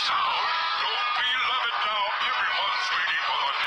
sound. Don't be loving now. Everyone's waiting for the